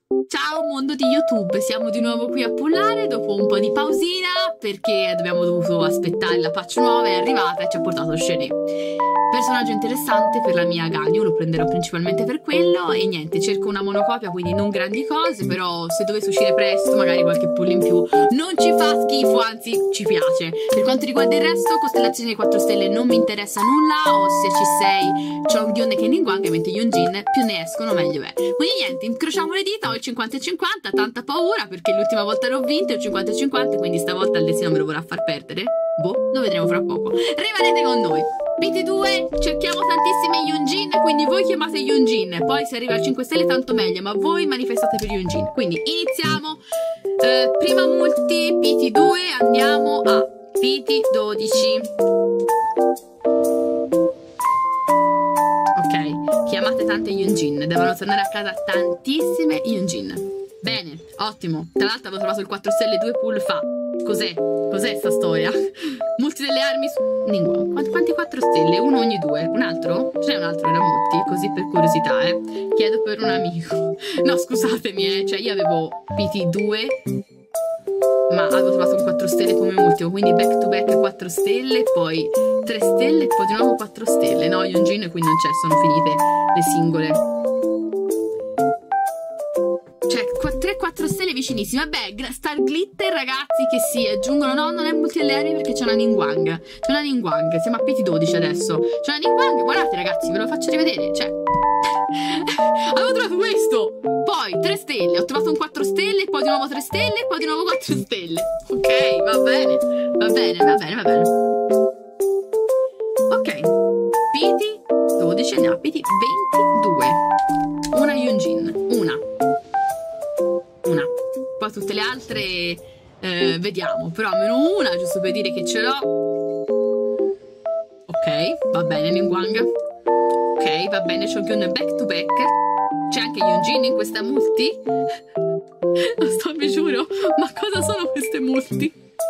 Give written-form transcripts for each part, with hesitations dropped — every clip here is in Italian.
Ciao mondo di YouTube, siamo di nuovo qui a pullare dopo un po' di pausina perché abbiamo dovuto aspettare la patch nuova, è arrivata e ci ha portato Shene. Personaggio interessante per la mia Ganyu, lo prenderò principalmente per quello e niente, cerco una monocopia, quindi non grandi cose, però se dovesse uscire presto magari qualche pull in più non ci fa schifo, anzi ci piace. Per quanto riguarda il resto, costellazione di 4 stelle non mi interessa nulla, ossia C6, c'ho Gyeonne che Ningguang, mentre Yunjin più ne escono meglio è. Quindi niente, incrociamo le dita, ho il 50-50, tanta paura perché l'ultima volta l'ho vinto il 50-50, quindi stavolta il destino me lo vorrà far perdere. Boh, lo vedremo fra poco. Rimanete con noi. PT2, cerchiamo tantissime Yunjin, quindi voi chiamate Yunjin, poi se arriva al 5 stelle tanto meglio, ma voi manifestate per Yunjin. Quindi iniziamo. Prima multi, PT2, andiamo a PT12. Ok, chiamate tante Yunjin, devono tornare a casa tantissime Yunjin. Bene, ottimo. Tra l'altro avevo trovato il 4 stelle 2 pull fa. Cos'è? Cos'è sta storia? Multi delle armi su Ningguang. Quanti 4 stelle? Uno ogni due. Un altro? Ce n'è un altro era multi? Così per curiosità, chiedo per un amico. No, scusatemi, cioè io avevo PT2, ma avevo trovato un 4 stelle come ultimo, quindi back to back 4 stelle, poi 3 stelle e poi di nuovo 4 stelle. No, Yunjin qui non c'è, sono finite le singole. Cioè 3-4 stelle vicinissime. Vabbè, Star Glitter ragazzi che si aggiungono. No, non è multi delle armi perché c'è una Ningguang. C'è una Ningguang, siamo a PT12 adesso. C'è una Ningguang, guardate ragazzi, ve lo faccio rivedere. Cioè avevo trovato questo, poi 3 stelle, ho trovato un 4 stelle, poi di nuovo 3 stelle, poi di nuovo 4 stelle. Ok, va bene, va bene, va bene, va bene. Ok, PT12, andiamo a PT22. Una Yunjin, una. Poi tutte le altre vediamo, però almeno una, giusto per dire che ce l'ho. Ok, va bene Ningguang. Ok, va bene, c'ho Gyeonne back to back. C'è anche Yunjin in questa multi. Non sto, vi giuro, ma cosa sono queste multi?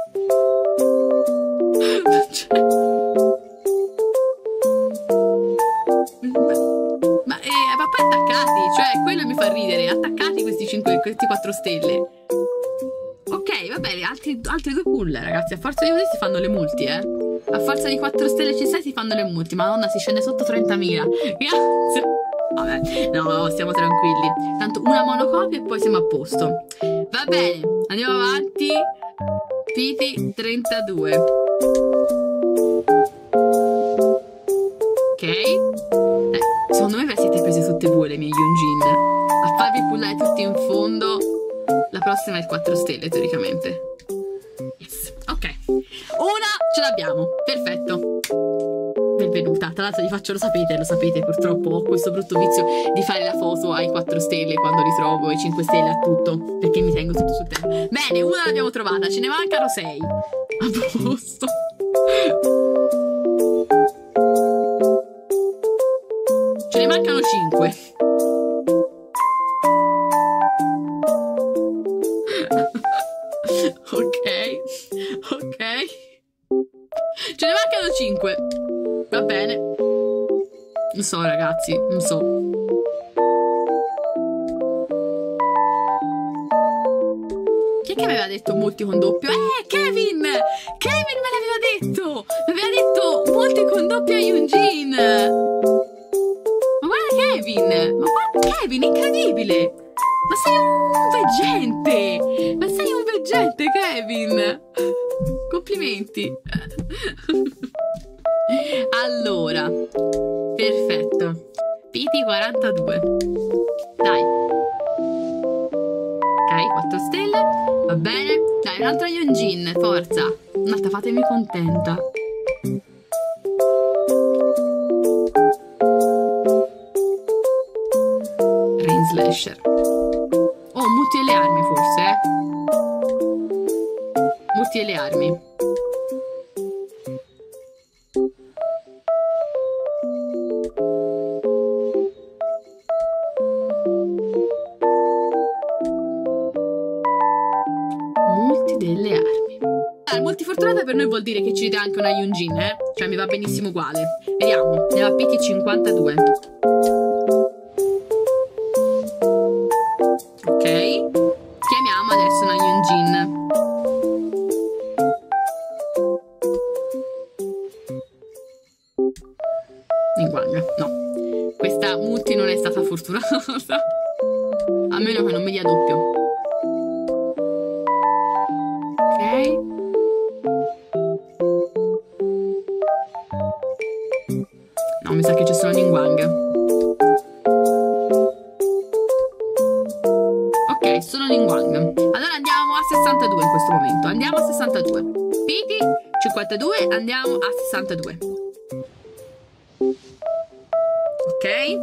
Ma poi attaccati, cioè quello mi fa ridere. Attaccati questi 4 stelle. Ok, va bene, altri 2 pull, ragazzi. A forza di così si fanno le multi, A forza di 4 stelle C6 si fanno le multi. Madonna, si scende sotto 30.000. Grazie. Vabbè, no, stiamo tranquilli. Tanto una monocopia e poi siamo a posto. Va bene, andiamo avanti. PT32. Ok. Secondo me ve le siete prese tutte voi le mie Yunjin. A farvi pullare tutti in fondo. La prossima è il 4 stelle teoricamente. Yes. Ok, una ce l'abbiamo, perfetto. Benvenuta, tra l'altro vi faccio, lo sapete, purtroppo ho questo brutto vizio di fare la foto ai 4 stelle quando li trovo, ai 5 stelle a tutto, perché mi tengo tutto sul tempo. Bene, una l'abbiamo trovata, ce ne mancano 6. A posto. Ce ne mancano 5. Ok. Ce ne mancano 5. Va bene. Non so ragazzi, non so. Chi è che mi aveva detto multi con doppio? Kevin! Kevin me l'aveva detto! Mi aveva detto multi con doppio a Yunjin! Ma guarda Kevin! Ma guarda Kevin, incredibile! Ma sei un veggente! Ma sei un veggente, Kevin! Complimenti! Allora, perfetto. PT42. Dai. Ok, 4 stelle. Va bene. Dai, un'altra Yunjin, forza. Un'altra, fatemi contenta. Rain Slasher. Oh, multi delle armi forse, Multi delle armi. Multi delle armi. Il multifortunata per noi vuol dire che ci dà anche una Yunjin, Cioè mi va benissimo uguale. Vediamo, andiamo a PT52. Ok, A meno che non mi dia doppio. Ok. No, mi sa che c'è solo Ningguang. Ok, solo Ningguang. Allora andiamo a 62 in questo momento. Andiamo a 62. Piti 52, andiamo a 62. Ok.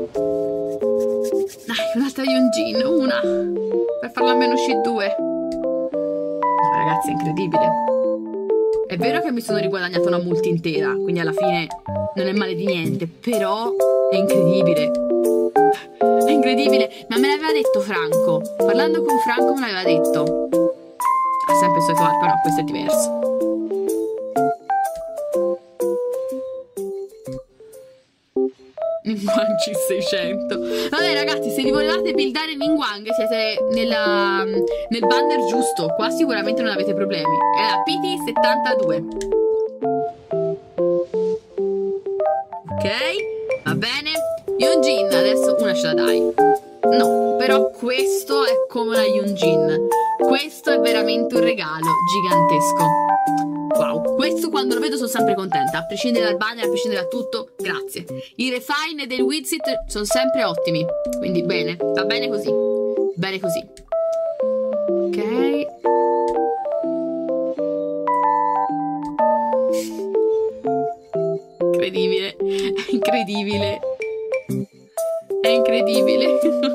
Dai, un'altra Yunjin, una. Per farla almeno uscire 2. No, ragazzi, è incredibile. È vero che mi sono riguadagnata una multi intera, quindi alla fine non è male di niente, però è incredibile. È incredibile, ma me l'aveva detto Franco. Parlando con Franco me l'aveva detto. Ha sempre il solito arco, no, questo è diverso. Ningguang C600. Vabbè ragazzi, se vi volevate buildare Ningguang siete nel banner giusto. Qua sicuramente non avete problemi. È la PT72. Ok, va bene. Yunjin, adesso una ce la dai. No, però questo è come una Yunjin. Questo è veramente un regalo gigantesco. Wow, questo quando lo vedo sono sempre contenta. A prescindere dal banner, a prescindere da tutto. Grazie. I refine del Wizit sono sempre ottimi. Quindi bene, va bene così. Bene così. Ok. Incredibile. È incredibile. È incredibile.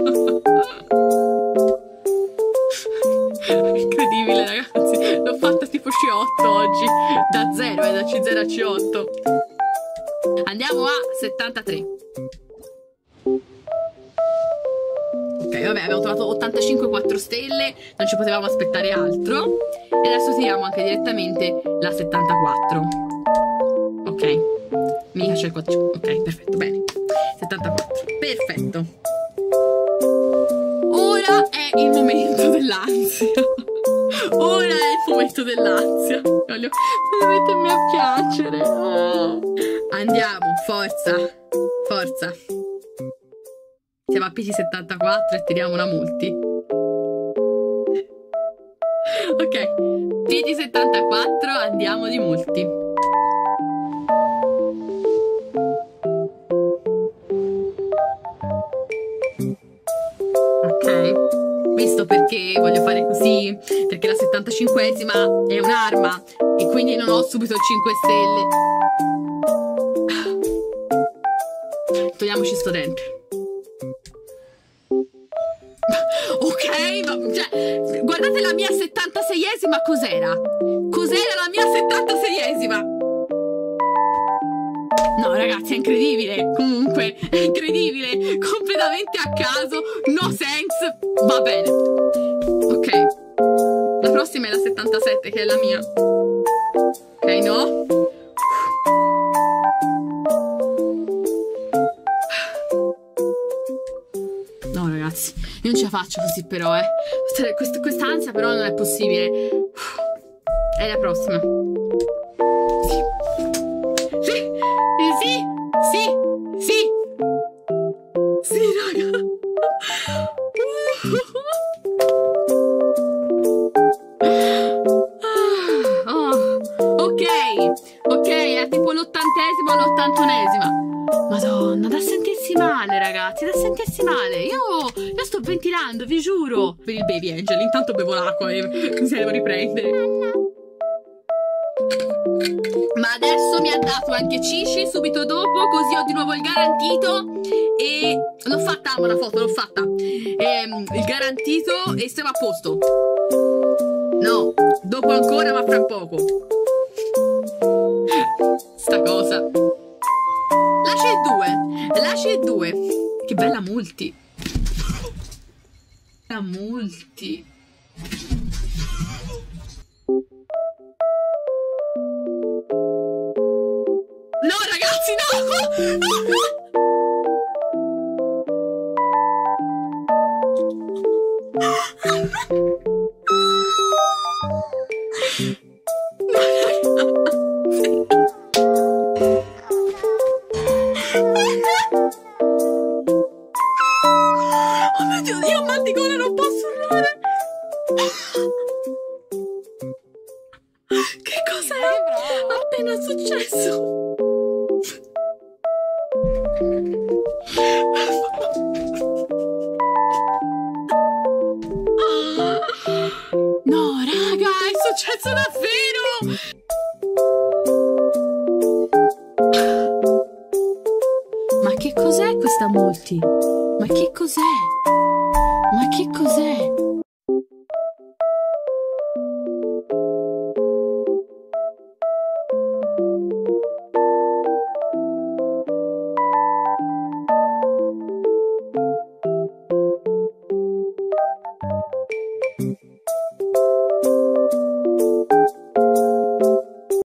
Incredibile ragazzi. L'ho fatta tipo C8 oggi. Da 0, da C0 a C8. Andiamo a 73. Ok, vabbè, abbiamo trovato 85 4 stelle. Non ci potevamo aspettare altro. E adesso tiriamo anche direttamente la 74. Ok. Mica c'è il 4. Ok, perfetto, bene. 74. Perfetto. Ora è il momento dell'ansia. Ora è il momento dell'ansia. Voglio mettermi a piacere. Oh. Andiamo, forza. Forza. Siamo a PT74 e tiriamo una multi. Ok. PT74, andiamo di multi. Visto perché voglio fare così, perché la 75esima è un'arma e quindi non ho subito 5 stelle. Togliamoci sto dente. Ok, ma, cioè, guardate la mia 76esima cos'era? Cos'era la mia 76esima? No ragazzi, è incredibile. Comunque, è incredibile. Completamente a caso. No sense. Va bene. Ok. La prossima è la 77, che è la mia. Ok, no. No ragazzi, io non ce la faccio così però, questa ansia però non è possibile. È la prossima. Sì, raga. Ok, è tipo l'80esima o l'81esima. Madonna, da sentirsi male, ragazzi, da sentirsi male. Io sto ventilando, vi giuro. Per il baby Angel, intanto bevo l'acqua e mi devo riprendere. Ma adesso mi ha dato anche Cici subito dopo, così ho di nuovo il garantito. E l'ho fatta, amo la foto, l'ho fatta. Il garantito e siamo a posto. No, dopo ancora, ma fra poco. Sta cosa. La C2. Che bella multi. La multi. No ragazzi, no. Oh mio Dio, io ho Tigona, non posso urlare. Che cos'è appena successo? No, raga, è successo davvero! Ma che cos'è questa multi? Ma che cos'è? Ma che cos'è?